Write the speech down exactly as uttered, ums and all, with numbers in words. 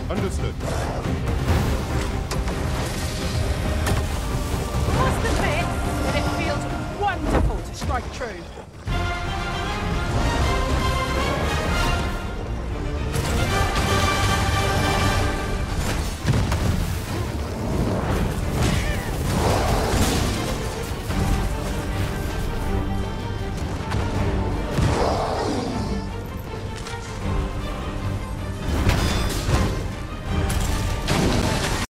Understood. Must admit that it feels wonderful to strike true.